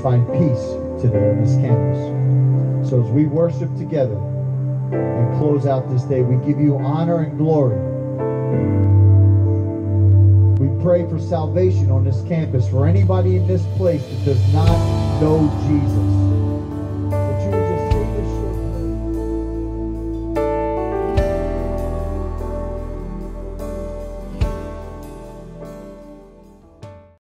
find peace today on this campus. So as we worship together and close out this day, we give you honor and glory. We pray for salvation on this campus for anybody in this place that does not know Jesus.